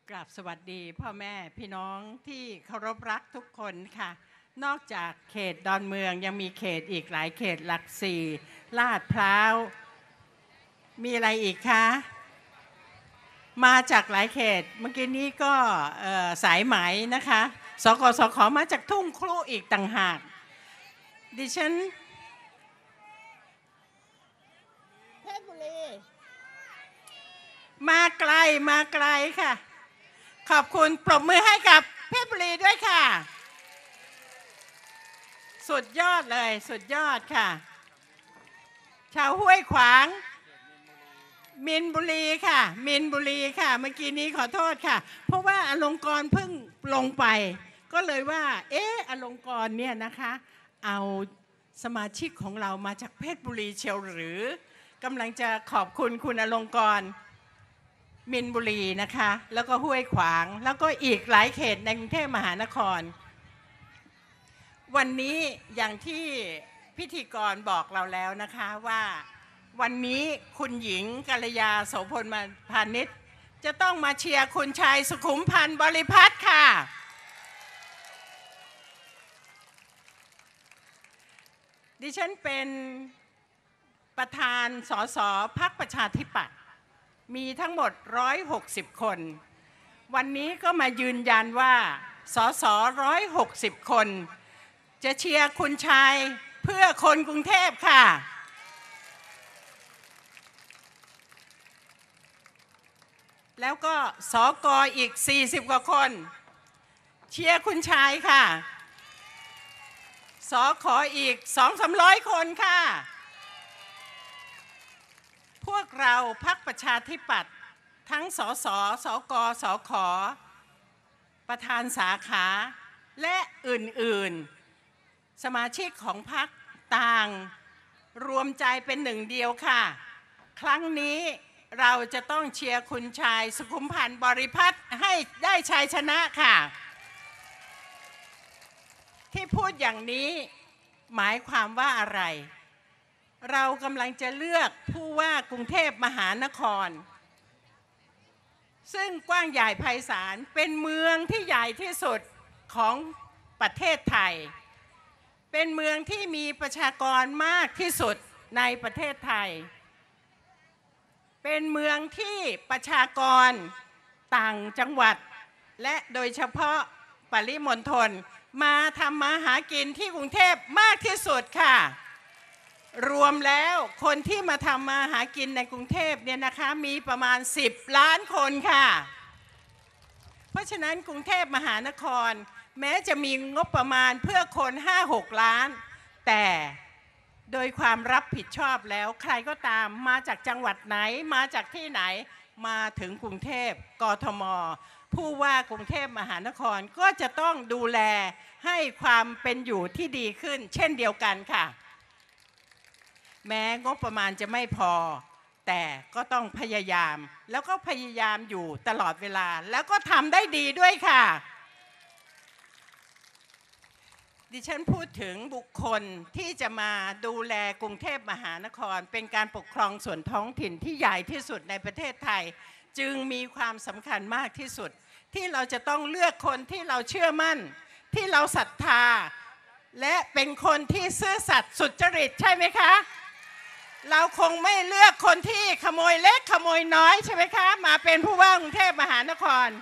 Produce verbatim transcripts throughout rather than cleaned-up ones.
กราบสวัสดีพ่อแม่พี่น้องที่เคารพรักทุกคนค่ะนอกจากเขตดอนเมืองยังมีเขตอีกหลายเขตหลักสี่ลาดพร้าวมีอะไรอีกคะมาจากหลายเขตเมื่อกี้นี้ก็สายไหมนะคะสกสขมาจากทุ่งครุอีกต่างหากดิฉันเพชรบุรีมาไกลมาไกลค่ะขอบคุณปรบมือให้กับเพชรบุรีด้วยค่ะสุดยอดเลยสุดยอดค่ะชาวห้วยขวางมินบุรีค่ะมินบุรีค่ะเมื่อกี้นี้ขอโทษค่ะเพราะว่าอลงกรณ์เพิ่งลงไปก็เลยว่าเอ๊ะอลงกรณ์เนี่ยนะคะเอาสมาชิกของเรามาจากเพชรบุรีเชียวหรือกำลังจะขอบคุณคุณอลงกรณ์มินบุรีนะคะแล้วก็ห้วยขวางแล้วก็อีกหลายเขตในกรุงเทพมหานครวันนี้อย่างที่พิธีกรบอกเราแล้วนะคะว่าวันนี้คุณหญิงกัลยาโสพลพานิชจะต้องมาเชียร์คุณชายสุขุมพันธ์บริพัตรค่ะดิฉันเป็นประธานสสพรรคประชาธิปัตย์มีทั้งหมดหนึ่งร้อยหกสิบคนวันนี้ก็มายืนยันว่าสสหนึ่งร้อยหกสิบคนจะเชียร์คุณชายเพื่อคนกรุงเทพค่ะแล้วก็สกอีกสี่สิบกว่าคนเชียร์คุณชายค่ะสขอีก สองถึงสามร้อย คนค่ะพวกเราพรรคประชาธิปัตย์ทั้งสสสกสขประธานสาขาและอื่นๆสมาชิกของพรรคต่างรวมใจเป็นหนึ่งเดียวค่ะครั้งนี้เราจะต้องเชียร์คุณชายสุขุมพันธ์บริพัตรให้ได้ชัยชนะค่ะที่พูดอย่างนี้หมายความว่าอะไรเรากำลังจะเลือกผู้ว่ากรุงเทพมหานครซึ่งกว้างใหญ่ไพศาลเป็นเมืองที่ใหญ่ที่สุดของประเทศไทยเป็นเมืองที่มีประชากรมากที่สุดในประเทศไทยเป็นเมืองที่ประชากรต่างจังหวัดและโดยเฉพาะปริมณฑลมาทำมาหากินที่กรุงเทพมากที่สุดค่ะรวมแล้วคนที่มาทำมาหากินในกรุงเทพเนี่ยนะคะมีประมาณสิบล้านคนค่ะเพราะฉะนั้นกรุงเทพมหานครแม้จะมีงบประมาณเพื่อคน ห้าหก ล้านแต่โดยความรับผิดชอบแล้วใครก็ตามมาจากจังหวัดไหนมาจากที่ไหนมาถึงกรุงเทพกทมผู้ว่ากรุงเทพมหานครก็จะต้องดูแลให้ความเป็นอยู่ที่ดีขึ้นเช่นเดียวกันค่ะแม้งบประมาณจะไม่พอแต่ก็ต้องพยายามแล้วก็พยายามอยู่ตลอดเวลาแล้วก็ทำได้ดีด้วยค่ะดิฉันพูดถึงบุคคลที่จะมาดูแลกรุงเทพมหานครเป็นการปกครองส่วนท้องถิ่นที่ใหญ่ที่สุดในประเทศไทยจึงมีความสำคัญมากที่สุดที่เราจะต้องเลือกคนที่เราเชื่อมั่นที่เราศรัทธาและเป็นคนที่ซื่อสัตย์สุจริตใช่ไหมคะเราคงไม่เลือกคนที่ขโมยเล็กขโมยน้อยใช่ไหมคะมาเป็นผู้ว่ากรุงเทพมหานคร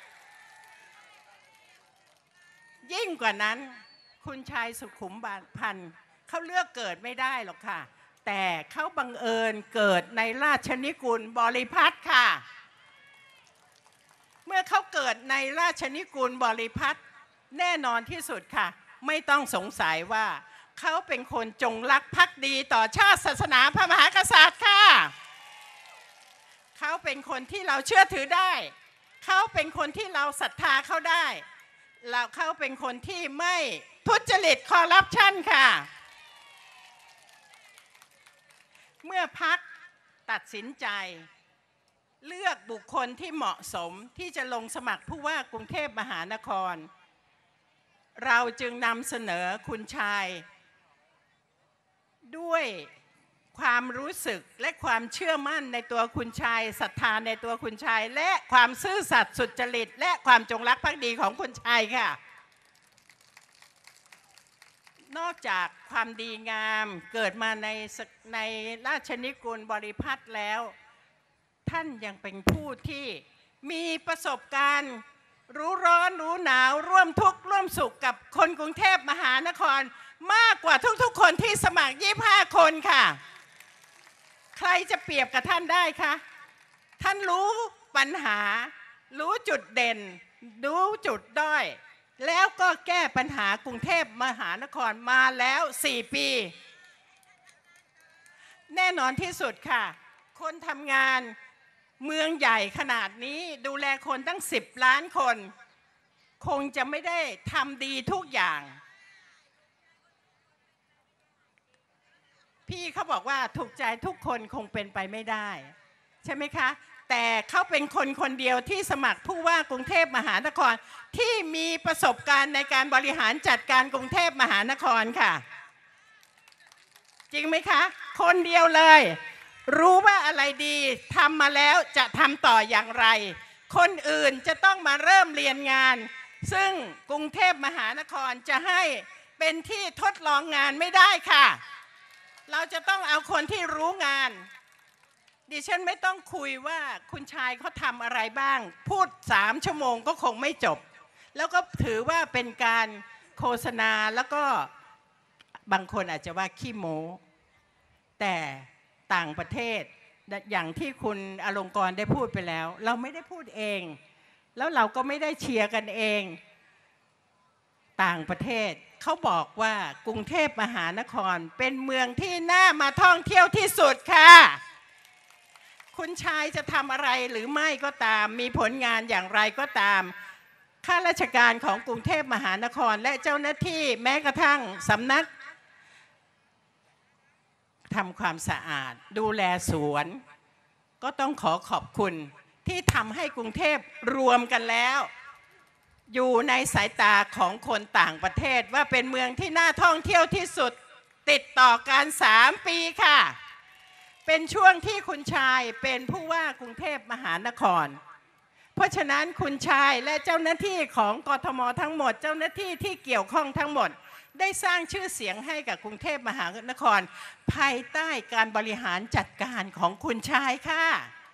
ยิ่งกว่านั้นคุณชายสุขุมพันธ์เขาเลือกเกิดไม่ได้หรอกค่ะแต่เขาบังเอิญเกิดในราชนิกูลบริพัตรค่ะเมื่อเขาเกิดในราชนิกูลบริพัตรแน่นอนที่สุดค่ะไม่ต้องสงสัยว่าเขาเป็นคนจงรักภักดีต่อชาติศาสนาพระมหากษัตริย์ค่ะเขาเป็นคนที่เราเชื่อถือได้เขาเป็นคนที่เราศรัทธาเขาได้เราเขาเป็นคนที่ไม่ทุจริตคอร์รัปชันค่ะเมื่อพรรคตัดสินใจเลือกบุคคลที่เหมาะสมที่จะลงสมัครผู้ว่ากรุงเทพมหานครเราจึงนำเสนอคุณชายด้วยความรู้สึกและความเชื่อมั่นในตัวคุณชายศรัทธาในตัวคุณชายและความซื่อสัตย์สุจริตและความจงรักภักดีของคุณชายค่ะนอกจากความดีงามเกิดมาในในราชนิกูลบริพัตรแล้วท่านยังเป็นผู้ที่มีประสบการณ์รู้ร้อนรู้หนาวร่วมทุกข์ร่วมสุขกับคนกรุงเทพมหานครมากกว่าทุกๆคนที่สมัครยี่สิบห้าคนค่ะใครจะเปรียบกับท่านได้คะท่านรู้ปัญหารู้จุดเด่นรู้จุดด้อยแล้วก็แก้ปัญหากรุงเทพมหานครมาแล้วสี่ปีแน่นอนที่สุดค่ะคนทำงานเมืองใหญ่ขนาดนี้ดูแลคนตั้งสิบล้านคนคงจะไม่ได้ทำดีทุกอย่างพี่เขาบอกว่าถูกใจทุกคนคงเป็นไปไม่ได้ใช่ไหมคะแต่เขาเป็นคนคนเดียวที่สมัครผู้ว่ากรุงเทพมหานครที่มีประสบการณ์ในการบริหารจัดการกรุงเทพมหานครค่ะจริงไหมคะคนเดียวเลยรู้ว่าอะไรดีทำมาแล้วจะทำต่ออย่างไรคนอื่นจะต้องมาเริ่มเรียนงานซึ่งกรุงเทพมหานครจะให้เป็นที่ทดลองงานไม่ได้ค่ะเราจะต้องเอาคนที่รู้งานดิฉันไม่ต้องคุยว่าคุณชายเขาทำอะไรบ้างพูดสามชั่วโมงก็คงไม่จบแล้วก็ถือว่าเป็นการโฆษณาแล้วก็บางคนอาจจะว่าขี้โม้แต่ต่างประเทศอย่างที่คุณอลงกรณ์ได้พูดไปแล้วเราไม่ได้พูดเองแล้วเราก็ไม่ได้เชียร์กันเองต่างประเทศเขาบอกว่ากรุงเทพมหานครเป็นเมืองที่น่ามาท่องเที่ยวที่สุดค่ะคุณชายจะทำอะไรหรือไม่ก็ตามมีผลงานอย่างไรก็ตามข้าราชการของกรุงเทพมหานครและเจ้าหน้าที่แม้กระทั่งสำนักทำความสะอาดดูแลสวนก็ต้องขอขอบคุณที่ทำให้กรุงเทพรวมกันแล้วอยู่ในสายตาของคนต่างประเทศว่าเป็นเมืองที่น่าท่องเที่ยวที่สุดติดต่อกันสามปีค่ะเป็นช่วงที่คุณชายเป็นผู้ว่ากรุงเทพมหานครเพราะฉะนั้นคุณชายและเจ้าหน้าที่ของกทมทั้งหมดเจ้าหน้าที่ที่เกี่ยวข้องทั้งหมดได้สร้างชื่อเสียงให้กับกรุงเทพมหานครภายใต้การบริหารจัดการของคุณชายค่ะ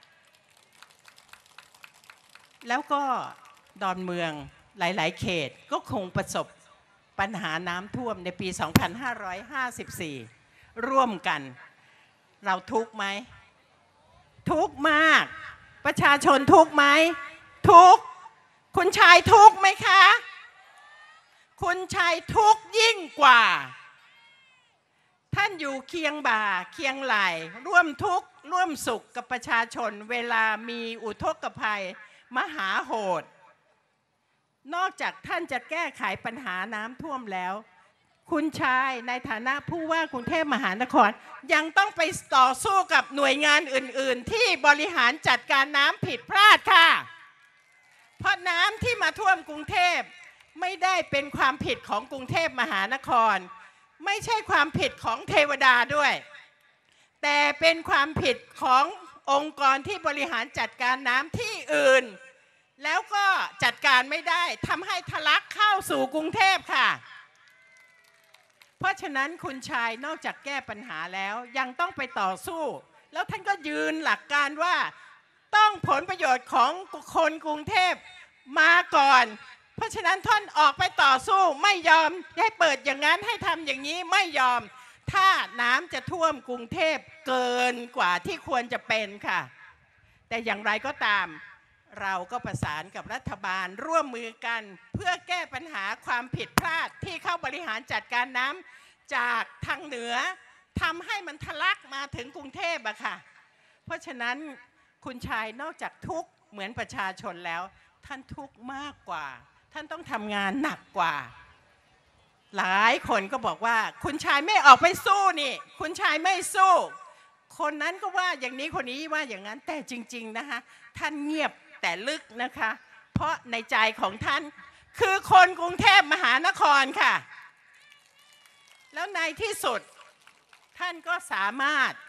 แล้วก็ดอนเมืองหลายๆเขตก็คงประสบปัญหาน้ำท่วมในปี สองพันห้าร้อยห้าสิบสี่ ร่วมกันเราทุกข์ไหมทุกข์มากประชาชนทุกข์ไหมทุกข์คุณชายทุกข์ไหมคะคุณชายทุกข์ยิ่งกว่าท่านอยู่เคียงบ่าเคียงไหล่ร่วมทุกข์ร่วมสุขกับประชาชนเวลามีอุทกภัยมหาโหดนอกจากท่านจะแก้ไขปัญหาน้ำท่วมแล้วคุณชายในฐานะผู้ว่ากรุงเทพมหานครยังต้องไปต่อสู้กับหน่วยงานอื่นๆที่บริหารจัดการน้ำผิดพลาดค่ะเพราะน้ำที่มาท่วมกรุงเทพไม่ได้เป็นความผิดของกรุงเทพมหานครไม่ใช่ความผิดของเทวดาด้วยแต่เป็นความผิดขององค์กรที่บริหารจัดการน้ำที่อื่นแล้วก็จัดการไม่ได้ทำให้ทะลักเข้าสู่กรุงเทพค่ะเพราะฉะนั้นคุณชายนอกจากแก้ปัญหาแล้วยังต้องไปต่อสู้แล้วท่านก็ยืนหลักการว่าต้องผลประโยชน์ของคนกรุงเทพมาก่อนเพราะฉะนั้นท่านออกไปต่อสู้ไม่ยอมให้เปิดอย่างนั้นให้ทำอย่างนี้ไม่ยอมถ้าน้ำจะท่วมกรุงเทพเกินกว่าที่ควรจะเป็นค่ะแต่อย่างไรก็ตามเราก็ประสานกับรัฐบาลร่วมมือกันเพื่อแก้ปัญหาความผิดพลาดที่เข้าบริหารจัดการน้ำจากทางเหนือทำให้มันทะลักมาถึงกรุงเทพอะค่ะเพราะฉะนั้นคุณชายนอกจากทุกข์เหมือนประชาชนแล้วท่านทุกข์มากกว่าท่านต้องทำงานหนักกว่าหลายคนก็บอกว่าคุณชายไม่ออกไปสู้นี่คุณชายไม่สู้คนนั้นก็ว่าอย่างนี้คนนี้ว่าอย่างนั้นแต่จริงๆนะคะท่านเงียบแต่ลึกนะคะเพราะในใจของท่านคือคนกรุงเทพมหานครค่ะแล้วในที่สุดท่านก็สามารถ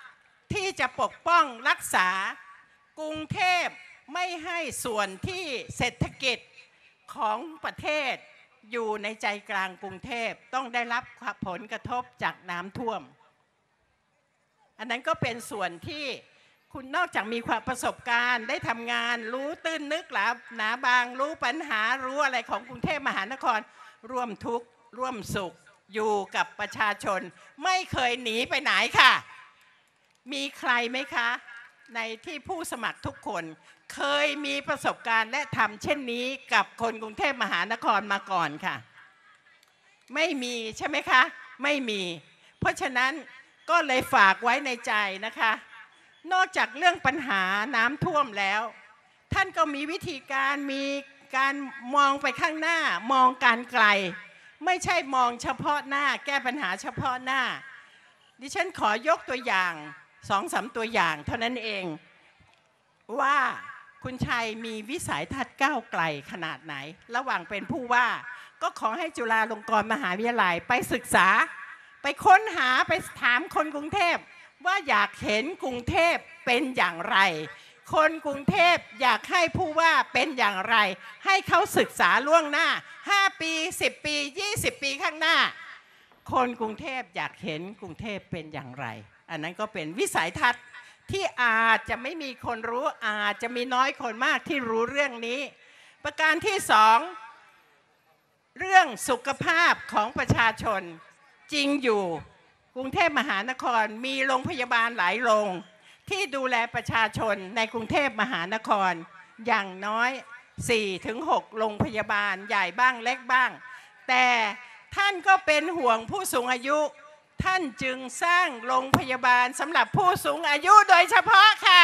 ที่จะปกป้องรักษากรุงเทพไม่ให้ส่วนที่เศรษฐกิจของประเทศอยู่ในใจกลางกรุงเทพต้องได้รับผลกระทบจากน้ำท่วมอันนั้นก็เป็นส่วนที่คุณนอกจากมีความประสบการณ์ได้ทำงานรู้ตื้นนึกหลาหนาบางรู้ปัญหารู้อะไรของกรุงเทพมหานครร่วมทุกข์ร่วมสุขอยู่กับประชาชนไม่เคยหนีไปไหนค่ะมีใครไหมคะในที่ผู้สมัครทุกคนเคยมีประสบการณ์และทำเช่นนี้กับคนกรุงเทพมหานครมาก่อนค่ะไม่มีใช่ไหมคะไม่มีเพราะฉะนั้นก็เลยฝากไว้ในใจนะคะนอกจากเรื่องปัญหาน้ำท่วมแล้วท่านก็มีวิธีการมีการมองไปข้างหน้ามองการไกลไม่ใช่มองเฉพาะหน้าแก้ปัญหาเฉพาะหน้าดิฉันขอยกตัวอย่างสองสามตัวอย่างเท่านั้นเองว่าคุณชัยมีวิสัยทัศน์ก้าวไกลขนาดไหนระหว่างเป็นผู้ว่าก็ขอให้จุฬาลงกรณ์มหาวิทยาลัยไปศึกษาไปค้นหาไปถามคนกรุงเทพว่าอยากเห็นกรุงเทพเป็นอย่างไรคนกรุงเทพอยากให้ผู้ว่าเป็นอย่างไรให้เขาศึกษาล่วงหน้าห้าปีสิบปียี่สิบปีข้างหน้าคนกรุงเทพอยากเห็นกรุงเทพเป็นอย่างไรอันนั้นก็เป็นวิสัยทัศน์ที่อาจจะไม่มีคนรู้อาจจะมีน้อยคนมากที่รู้เรื่องนี้ประการที่สองเรื่องสุขภาพของประชาชนจริงอยู่กรุงเทพมหานครมีโรงพยาบาลหลายโรงที่ดูแลประชาชนในกรุงเทพมหานครอย่างน้อย สี่ถึงหก โรงพยาบาลใหญ่บ้างเล็กบ้างแต่ท่านก็เป็นห่วงผู้สูงอายุท่านจึงสร้างโรงพยาบาลสำหรับผู้สูงอายุโดยเฉพาะค่ะ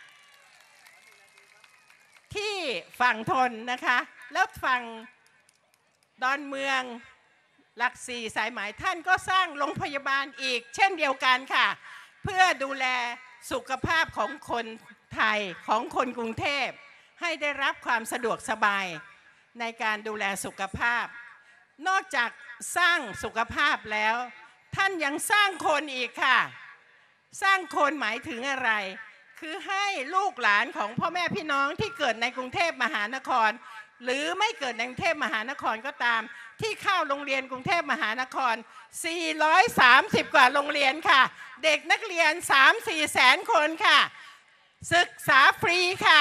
ที่ฝั่งทนนะคะแล้วฝั่งดอนเมืองหลักสี่สายไหมท่านก็สร้างโรงพยาบาลอีกเช่นเดียวกันค่ะเพื่อดูแลสุขภาพของคนไทยของคนกรุงเทพให้ได้รับความสะดวกสบายในการดูแลสุขภาพนอกจากสร้างสุขภาพแล้วท่านยังสร้างคนอีกค่ะสร้างคนหมายถึงอะไรคือให้ลูกหลานของพ่อแม่พี่น้องที่เกิดในกรุงเทพมหานครหรือไม่เกิดในกรุงเทพมหานครก็ตามที่เข้าโรงเรียนกรุงเทพมหานครสี่ร้อยสามสิบกว่าโรงเรียนค่ะเด็กนักเรียน สามสี่ แสนคนค่ะศึกษาฟรีค่ะ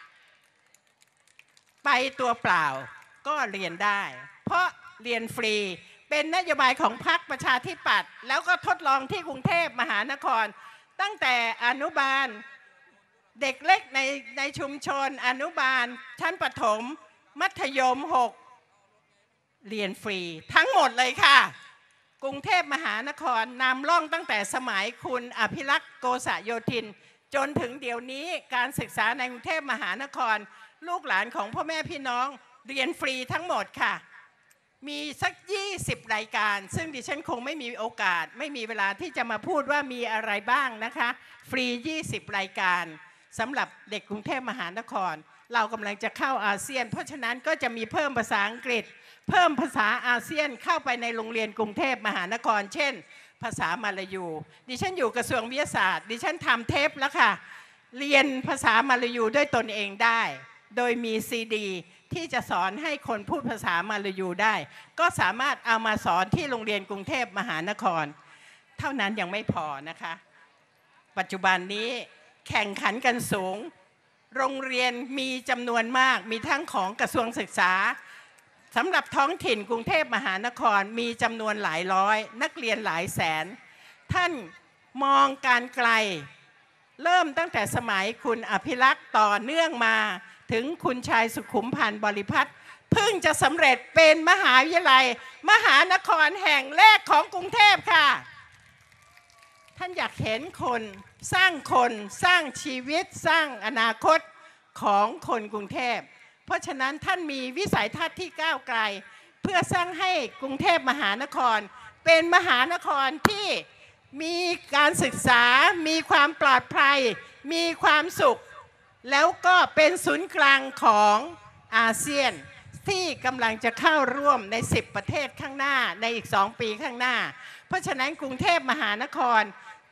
ไปตัวเปล่าก็เรียนได้เพราะเรียนฟรีเป็นนโยบายของพรรคประชาธิปัตย์แล้วก็ทดลองที่กรุงเทพมหานครตั้งแต่อนุบาลเด็กเล็กในในชุมชนอนุบาลชั้นประถมมัธยมหกเรียนฟรีทั้งหมดเลยค่ะกรุงเทพมหานครนำร่องตั้งแต่สมัยคุณอภิรักษ์โกษโยธินจนถึงเดี๋ยวนี้การศึกษาในกรุงเทพมหานครลูกหลานของพ่อแม่พี่น้องเรียนฟรีทั้งหมดค่ะมีสักยี่สิบรายการซึ่งดิฉันคงไม่มีโอกาสไม่มีเวลาที่จะมาพูดว่ามีอะไรบ้างนะคะฟรียี่สิบรายการสำหรับเด็กกรุงเทพมหานครเรากำลังจะเข้าอาเซียนเพราะฉะนั้นก็จะมีเพิ่มภาษาอังกฤษเพิ่มภาษาอาเซียนเข้าไปในโรงเรียนกรุงเทพมหานครเช่นภาษามาลายูดิฉันอยู่กระทรวงวิทยาศาสตร์ดิฉันทำเทปแล้วค่ะเรียนภาษามาลายูด้วยตนเองได้โดยมีซีดีที่จะสอนให้คนพูดภาษามาลายูได้ก็สามารถเอามาสอนที่โรงเรียนกรุงเทพมหานครเท่านั้นยังไม่พอนะคะปัจจุบันนี้แข่งขันกันสูงโรงเรียนมีจำนวนมากมีทั้งของกระทรวงศึกษาสำหรับท้องถิ่นกรุงเทพมหานครมีจำนวนหลายร้อยนักเรียนหลายแสนท่านมองการไกลเริ่มตั้งแต่สมัยคุณอภิรักษ์ต่อเนื่องมาถึงคุณชายสุขุมพันธ์บริพัตรเพิ่งจะสำเร็จเป็นมหาวิทยาลัยมหานครแห่งแรกของกรุงเทพค่ะท่านอยากเห็นคนสร้างคนสร้างชีวิตสร้างอนาคตของคนกรุงเทพเพราะฉะนั้นท่านมีวิสัยทัศน์ที่ก้าวไกลเพื่อสร้างให้กรุงเทพมหานครเป็นมหานครที่มีการศึกษามีความปลอดภัยมีความสุขแล้วก็เป็นศูนย์กลางของอาเซียนที่กำลังจะเข้าร่วมในสิบประเทศข้างหน้าในอีกสองปีข้างหน้าเพราะฉะนั้นกรุงเทพมหานคร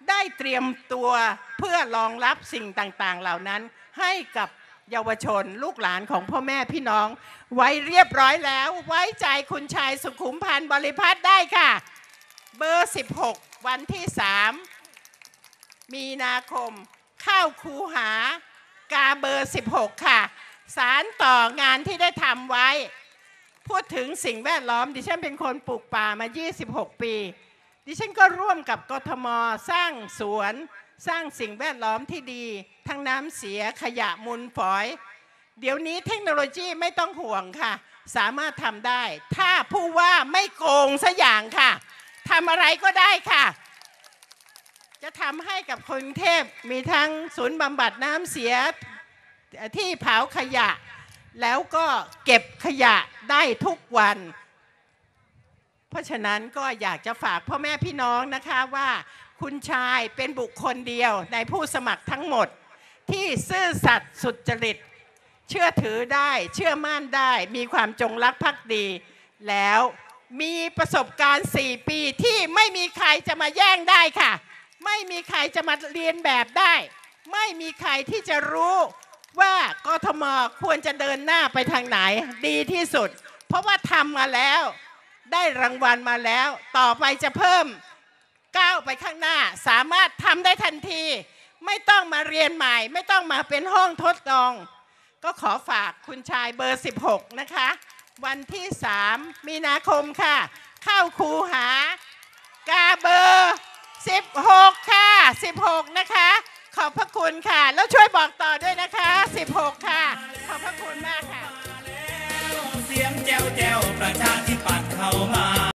ได้เตรียมตัวเพื่อรองรับสิ่งต่างๆเหล่านั้นให้กับเยาวชนลูกหลานของพ่อแม่พี่น้องไว้เรียบร้อยแล้วไว้ใจคุณชายสุขุมพันธ์บริพัตรได้ค่ะเบอร์สิบหกวันที่สามมีนาคมเข้าคูหากาเบอร์สิบหกค่ะสารต่องานที่ได้ทำไว้พูดถึงสิ่งแวดล้อมดิฉันเป็นคนปลูกป่ามายี่สิบหกปีดิฉันก็ร่วมกับกทม.สร้างสวนสร้างสิ่งแวดล้อมที่ดีทั้งน้ำเสียขยะมูลฝอยเดี๋ยวนี้เทคโนโลยีไม่ต้องห่วงค่ะสามารถทำได้ถ้าผู้ว่าไม่โกงสักอย่างค่ะทำอะไรก็ได้ค่ะจะทำให้กับกรุงเทพมีทั้งศูนย์บำบัดน้ำเสียที่เผาขยะแล้วก็เก็บขยะได้ทุกวันเพราะฉะนั้นก็อยากจะฝากพ่อแม่พี่น้องนะคะว่าคุณชายเป็นบุคคลเดียวในผู้สมัครทั้งหมดที่ซื่อสัตย์สุจริตเชื่อถือได้เชื่อมั่นได้มีความจงรักภักดีแล้วมีประสบการณ์สี่ปีที่ไม่มีใครจะมาแย่งได้ค่ะไม่มีใครจะมาเรียนแบบได้ไม่มีใครที่จะรู้ว่ากทม.ควรจะเดินหน้าไปทางไหนดีที่สุดเพราะว่าทำมาแล้วได้รางวัลมาแล้วต่อไปจะเพิ่มก้าวไปข้างหน้าสามารถทำได้ทันทีไม่ต้องมาเรียนใหม่ไม่ต้องมาเป็นห้องทดลองก็ขอฝากคุณชายเบอร์สิบหกนะคะวันที่สามมีนาคมค่ะเข้าคูหากาเบอร์สิบหกค่ะสิบหกนะคะขอบพระคุณค่ะแล้วช่วยบอกต่อด้วยนะคะสิบหกค่ะขอบพระคุณมากค่ะเสียงแจ้วแจ้วประชาธิปัตย์เข้ามา